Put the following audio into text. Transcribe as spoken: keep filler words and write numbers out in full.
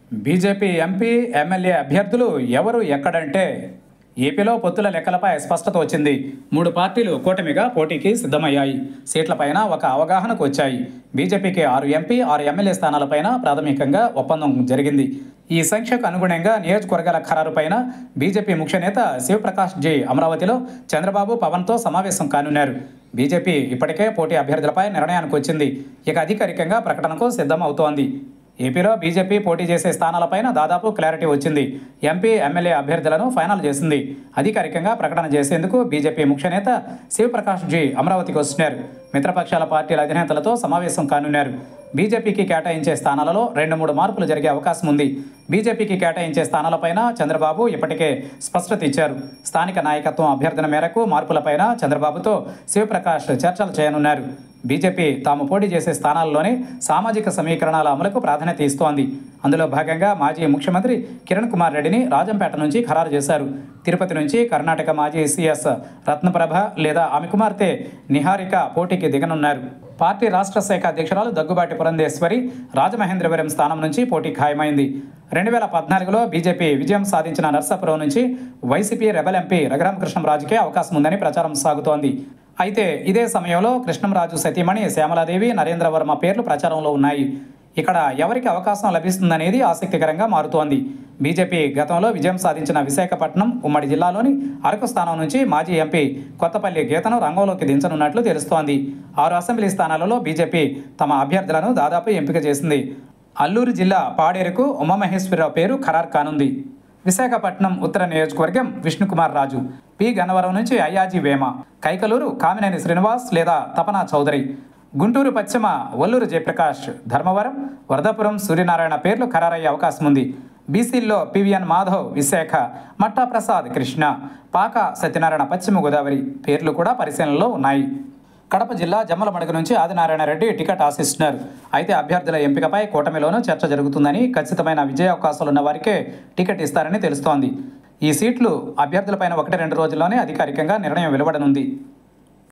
BJP MP MLA అభ్యర్థులు ఎవరు ఎక్కడంటే ఏపీలో పొత్తుల లెక్కలపై స్పష్టత వచ్చింది. మూడు పార్టీలు కూటమిగా పోటీకి సిద్ధమయ్యాయి. సీట్లపైన ఒక అవగాహనకు వచ్చాయి. బీజేపీకి ఆరు ఎంపీ ఆరు ఎమ్మెల్యే స్థానాలపైన ప్రాథమికంగా ఒప్పందం జరిగింది. ఈ సంఖ్యకు అనుగుణంగా నియోజకవర్గాల ఖరారుపైన బీజేపీ ముఖ్య నేత శివప్రకాష్ జీ అమరావతిలో చంద్రబాబు పవన్తో సమావేశం కానున్నారు. బీజేపీ ఇప్పటికే పోటీ అభ్యర్థులపై నిర్ణయానికి వచ్చింది. ఇక అధికారికంగా ప్రకటనకు సిద్ధం అవుతోంది. ఏపీలో బీజేపీ పోటీ చేసే స్థానాలపైన దాదాపు క్లారిటీ వచ్చింది. ఎంపీ ఎమ్మెల్యే అభ్యర్థులను ఫైనల్ చేసింది. అధికారికంగా ప్రకటన చేసేందుకు బీజేపీ ముఖ్య నేత శివప్రకాష్ జీ అమరావతికి వస్తున్నారు. మిత్రపక్షాల పార్టీల అధినేతలతో సమావేశం కానున్నారు. బీజేపీకి కేటాయించే స్థానాలలో రెండు మూడు మార్పులు జరిగే అవకాశం ఉంది. బీజేపీకి కేటాయించే స్థానాలపైన చంద్రబాబు ఇప్పటికే స్పష్టత ఇచ్చారు. స్థానిక నాయకత్వం అభ్యర్థన మేరకు మార్పులపైన చంద్రబాబుతో శివప్రకాష్ చర్చలు చేయనున్నారు. బీజేపీ తాము పోటీ చేసే స్థానాల్లోనే సామాజిక సమీకరణాల అమలుకు ప్రాధాన్యత ఇస్తోంది. అందులో భాగంగా మాజీ ముఖ్యమంత్రి కిరణ్ కుమార్ రెడ్డిని రాజంపేట నుంచి ఖరారు చేశారు. తిరుపతి నుంచి కర్ణాటక మాజీ సీఎస్ రత్నప్రభ లేదా ఆమె కుమార్తె నిహారిక పోటీకి దిగనున్నారు. పార్టీ రాష్ట్ర శాఖ అధ్యక్షురాలు దగ్గుబాటి పురంధేశ్వరి రాజమహేంద్రవరం స్థానం నుంచి పోటీ ఖాయమైంది. రెండు వేల పద్నాలుగులో బీజేపీ విజయం సాధించిన నర్సాపురం నుంచి వైసీపీ రెబల్ ఎంపీ రఘురామకృష్ణంరాజుకే అవకాశం ఉందని ప్రచారం సాగుతోంది. అయితే ఇదే సమయంలో కృష్ణంరాజు సతీమణి శ్యామలాదేవి నరేంద్రవర్మ పేర్లు ప్రచారంలో ఉన్నాయి. ఇక్కడ ఎవరికి అవకాశం లభిస్తుందనేది ఆసక్తికరంగా మారుతోంది. బీజేపీ గతంలో విజయం సాధించిన విశాఖపట్నం ఉమ్మడి జిల్లాలోని అరకు స్థానం నుంచి మాజీ ఎంపీ కొత్తపల్లి గీతను రంగంలోకి దించనున్నట్లు తెలుస్తోంది. ఆరు అసెంబ్లీ స్థానాలలో బీజేపీ తమ అభ్యర్థులను దాదాపు ఎంపిక చేసింది. అల్లూరు జిల్లా పాడేరుకు ఉమామహేశ్వరరావు పేరు ఖరారు కానుంది. విశాఖపట్నం ఉత్తర నియోజకవర్గం విష్ణుకుమార్ రాజు, పి గన్నవరం నుంచి అయ్యాజీ వేమ, కైకలూరు కామినేని శ్రీనివాస్ లేదా తపనా చౌదరి, గుంటూరు పశ్చిమ వల్లూరు జయప్రకాష్, ధర్మవరం వరదాపురం సూర్యనారాయణ పేర్లు ఖరారయ్యే అవకాశం ఉంది. బీసీల్లో పివిఎన్ మాధవ్ విశాఖ, మట్టా ప్రసాద్ కృష్ణ, పాక సత్యనారాయణ పశ్చిమ గోదావరి పేర్లు కూడా పరిశీలనలో ఉన్నాయి. కడప జిల్లా జమ్మలమడుగు నుంచి ఆదినారాయణ రెడ్డి టికెట్ ఆశిస్తున్నారు. అయితే అభ్యర్థుల ఎంపికపై కూటమిలోనూ చర్చ జరుగుతుందని, ఖచ్చితమైన విజయ అవకాశాలున్న వారికే టికెట్ ఇస్తారని తెలుస్తోంది. ఈ సీట్లు అభ్యర్థులపైన ఒకటి రెండు రోజుల్లోనే అధికారికంగా నిర్ణయం వెలువడనుంది.